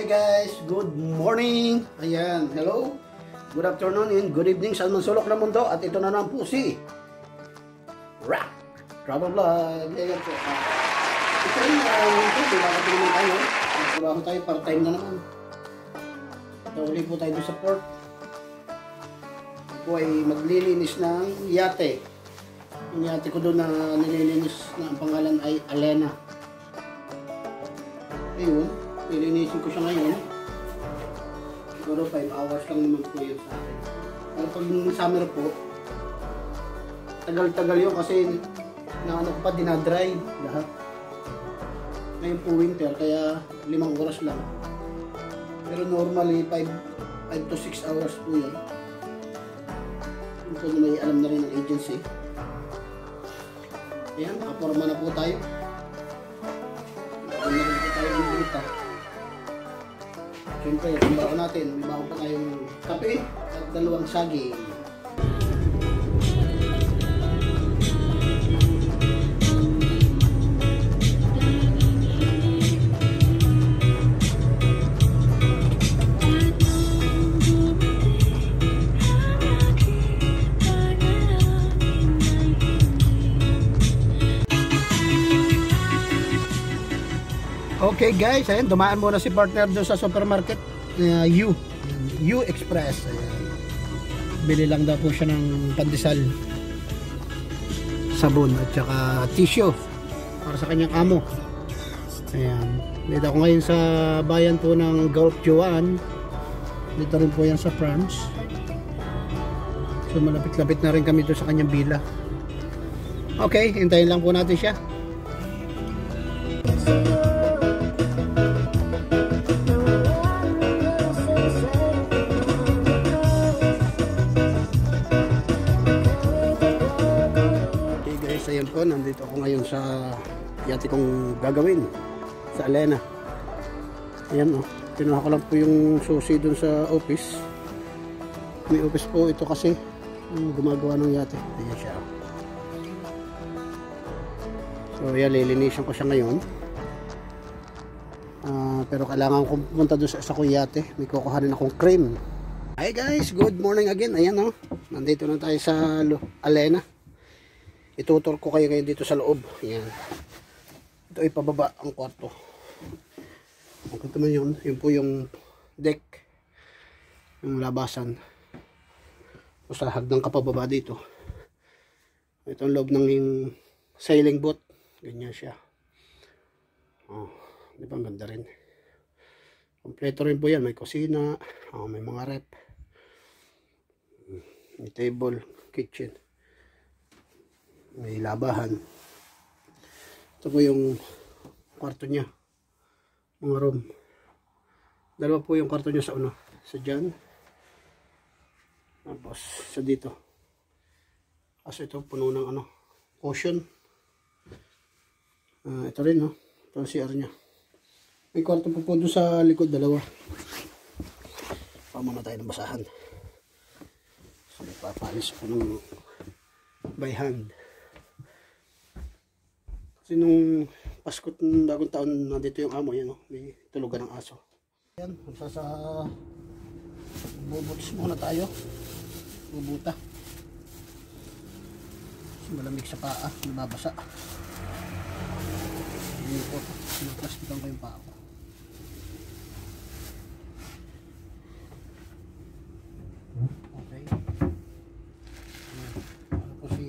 Hi guys, good morning. Ayan, hello. Good afternoon and good evening sa sulok ng mundo. At ito na naman po si Rock Travel Vlog. Ayan po. Ito rin ito, bakit naman tayo. Trabaho tayo, part-time na naman. Ito ulit po tayo sa port. Ako ay maglilinis ng yate. Yung yate ko doon na nililinis na ang pangalan ay Alena. Ayun, nilinisin ko siya ngayon. Siguro 5 hours lang naman po yun sa akin. Pero pag summer po, tagal-tagal yun kasi naano ko pa, dinadry lahat. Ngayon po winter, kaya 5 oras lang. Pero normally 5 to 6 hours po yun. Ito na may alam na rin ng agency. Ayan, nakaporma na po tayo. Nakaporma na po tayo ng bulita. Siyempre, yung bago natin, may bago pa tayong kape at 2 saging. Okay guys, ayan, dumaan muna si partner doon sa supermarket U Express. Ayan. Bili lang daw po siya ng pandesal, sabon at saka tissue para sa kanyang amo. Ayan, dito ako ngayon sa bayan po ng Gulf Juan. Dito rin po yan sa France. So malapit-lapit na rin kami doon sa kanyang bila. Okay, hintayin lang po natin siya. Ayan po, nandito ako ngayon sa yate kong gagawin sa Alena. Ayan o, kinuha ko lang po yung susi dun sa office. May office po ito kasi gumagawa ng yate. Ayan siya. So ayan, lilinisan ko siya ngayon. Pero kailangan kong pumunta dun sa kong yate. May kukuhanin akong cream. Hi guys, good morning again. Ayan o, nandito na tayo sa Alena. Itutur ko kayo ngayon dito sa loob. Ayan. Ito ay pababa ang kwarto. Okay naman yun. Yun po yung deck. Yung labasan. O sa hagdang kapababa dito. Ito ang loob ng yung sailing boat. Ganyan siya. Oh, di ba ang ganda rin. Kompleto rin po yan. May kusina. Oh, may mga rep. May table. Kitchen. May labahan. Ito po yung kwarto niya. Mga room. Dalawa po yung kwarto niya sa una. Sa dyan. Tapos sa dito. Kasi ito puno ng cushion. Ito rin no. Ito ang CR niya. May kwarto po doon sa likod. Dalawa. Pamana tayo ng basahan. So papalis ko ng by hand. Kasi nung Pasko ng bagong taon, nandito yung amo, yan, no? May tulugan ng aso. Yan, bubuts muna tayo. Bubuta. Kasi malamig sa paa, nababasa. Hindi po, pinaplastikan ko yung paa ko. Okay. Ano po si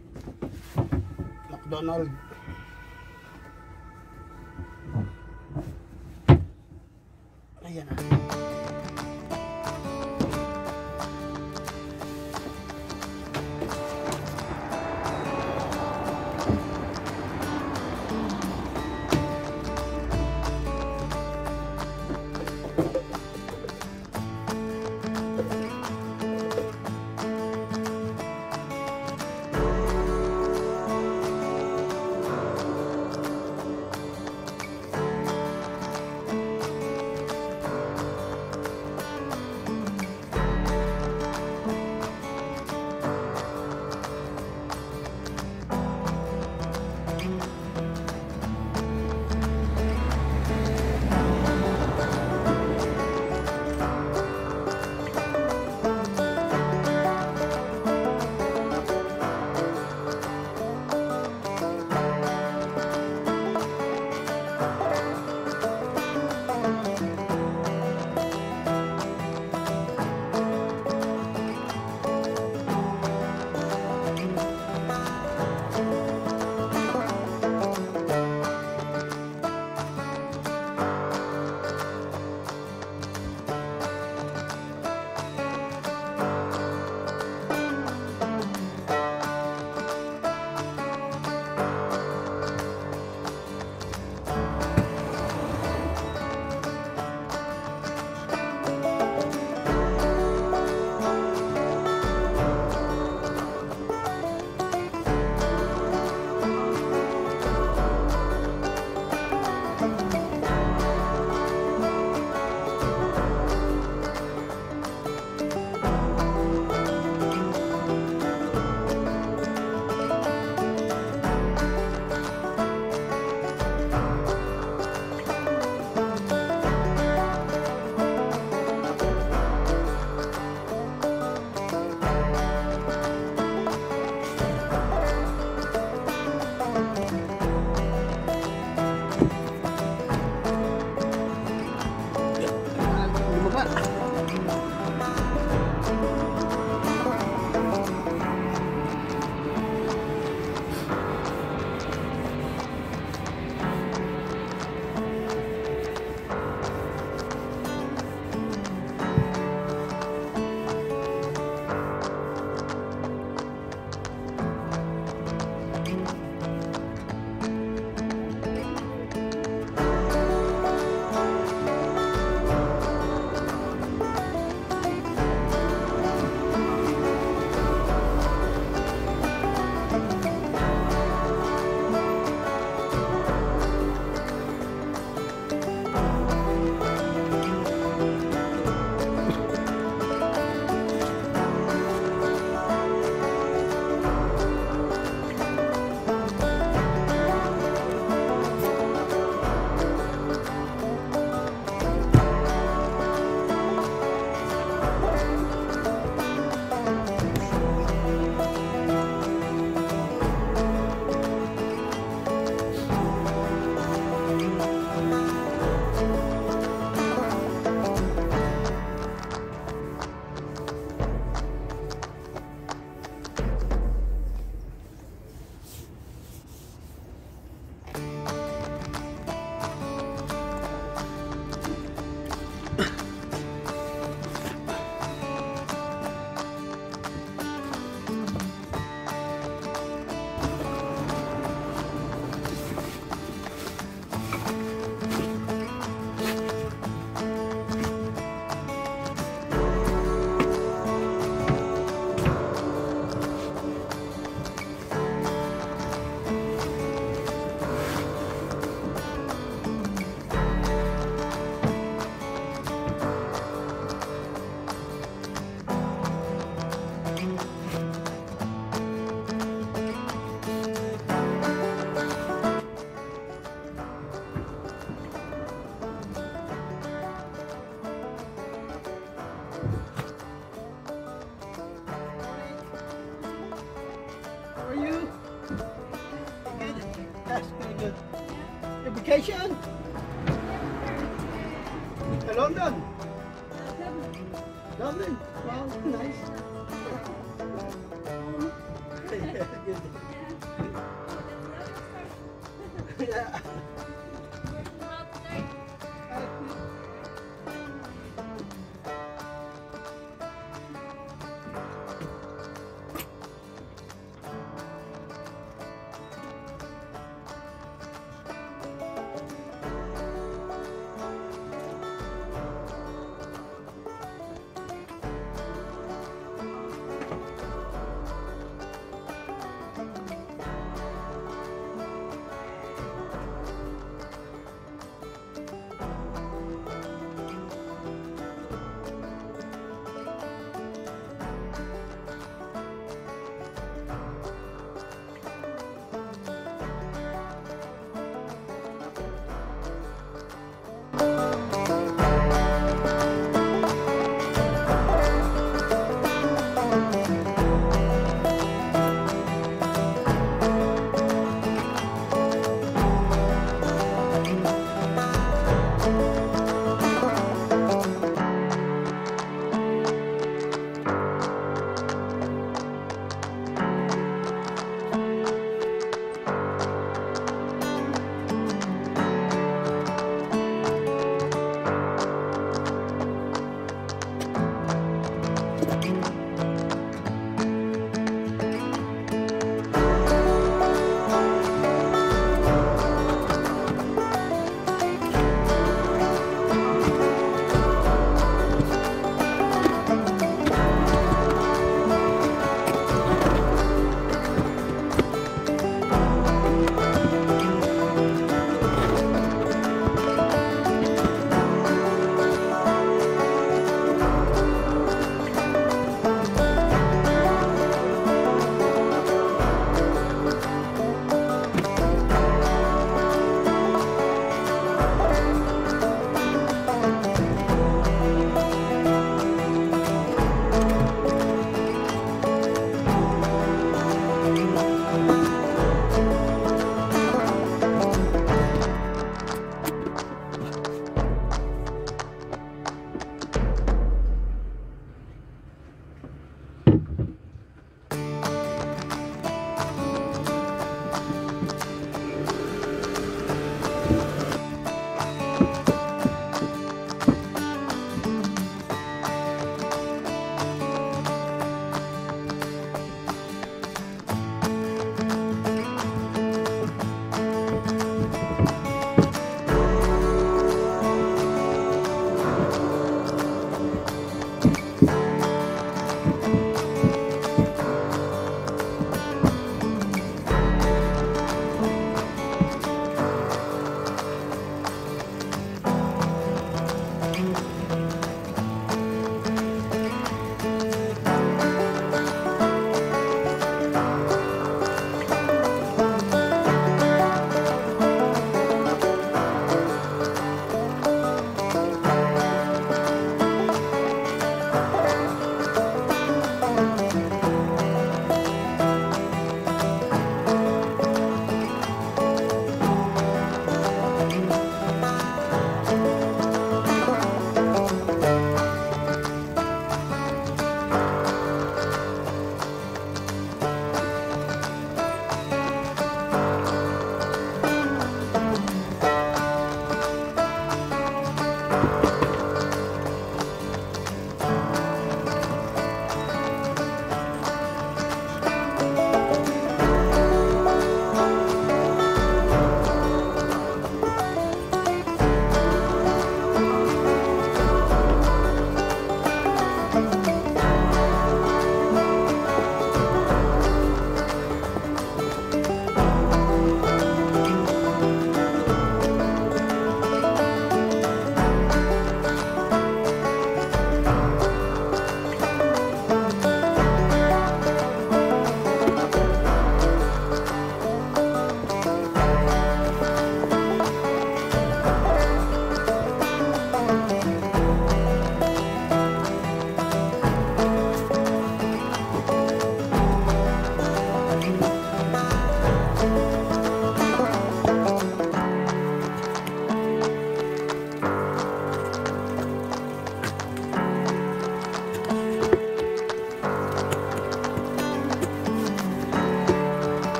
McDonald. Ayan na. Vacation? London? London? Wow, nice. Yeah.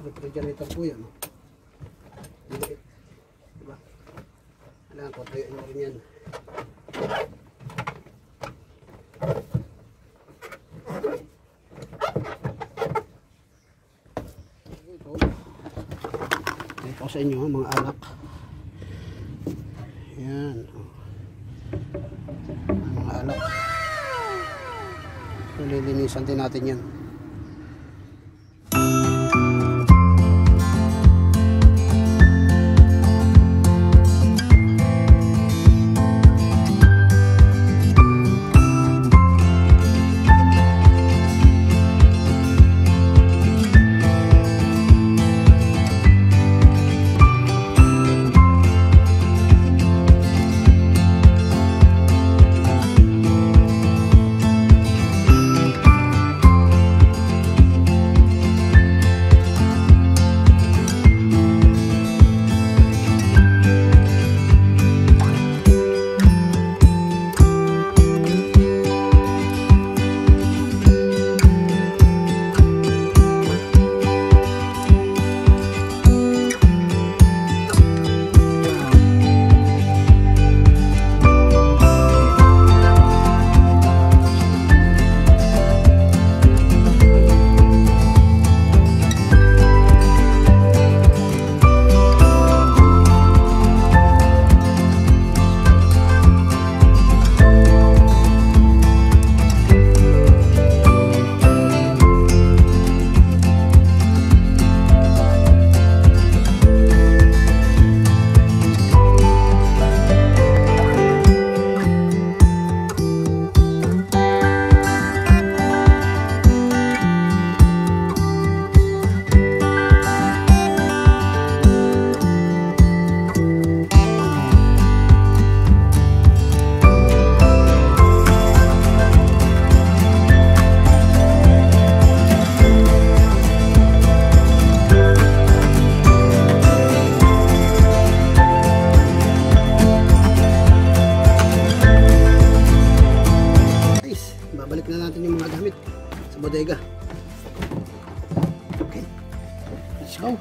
refrigerator po yan. Maliit. Diba? Kailangan ko, tayo na rin yan. Ito sa inyo mga alak. Yan. Mga alak. So, lilinisan din natin yan. Babalik na natin yung mga gamit sa bodega. Okay, let's go.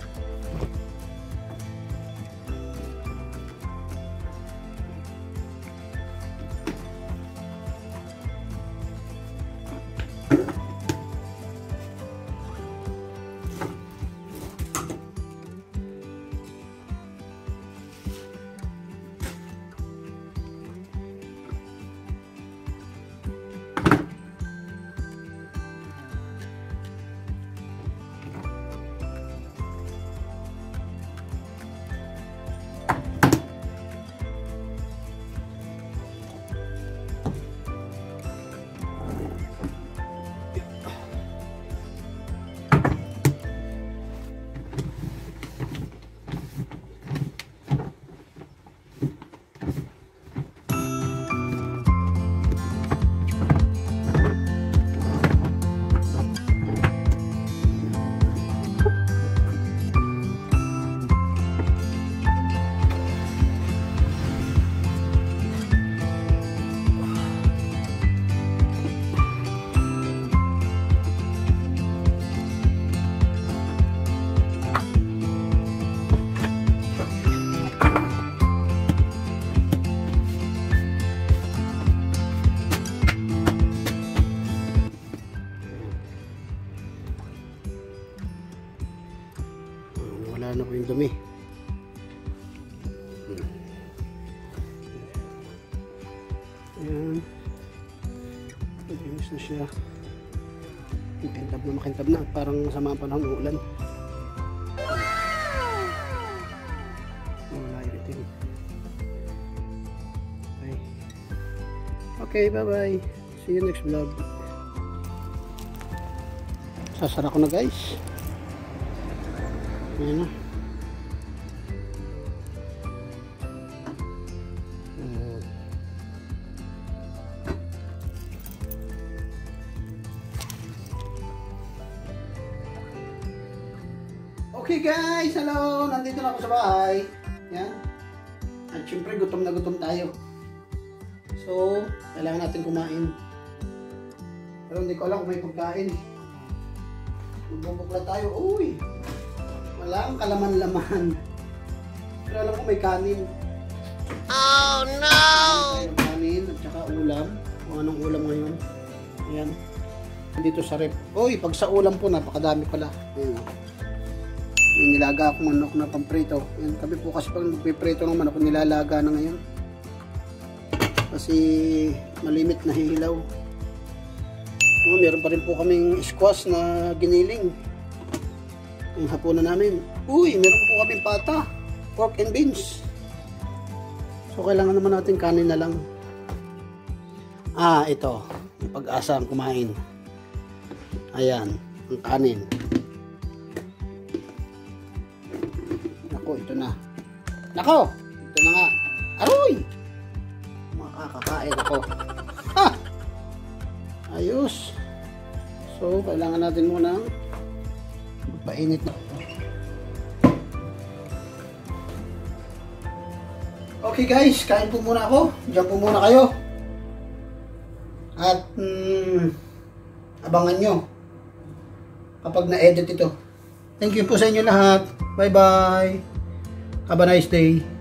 Wala na po yung dumi. Ayan. Nag-inis na siya. Makintab na. Parang sama ang panahon ng ulan. Wala iritin. Okay, bye-bye. See you next vlog. Sasara ko na guys. Ayan na. Okay guys, hello! Nandito na ako sa bahay. Yan. At syempre gutom na gutom tayo. So, kailangan natin kumain. Pero hindi ko alam kung may pagkain. Magbubukla tayo. Uy! Wala ang kalaman-laman. Pero alam ko may kanin. Oh no! May kanin at saka ulam. Kung anong ulam ngayon. Ayan. Dito sa rep. Uy, pag sa ulam po, napakadami pala. Ayan. Yung nilaga akong manok na pamprito. Ayan. Kami po kasi pag nagpiprito ng manok, nilalaga na ngayon. Kasi malimit na hihilaw. Meron pa rin po kaming squash na giniling. Yung hapunan namin. Uy, meron po kaming pata. Pork and beans. So, kailangan naman natin kanin na lang. Ito. Yung pag-asa ang kumain. Ayan. Ang kanin. Nako, ito na. Nako! Ito na nga. Aroy! Makakakain ako. Ayos. So, kailangan natin muna painit na. Okay guys, kain po muna ako. Diyan po muna kayo. At abangan nyo kapag na-edit ito. Thank you po sa inyo lahat. Bye bye. Have a nice day.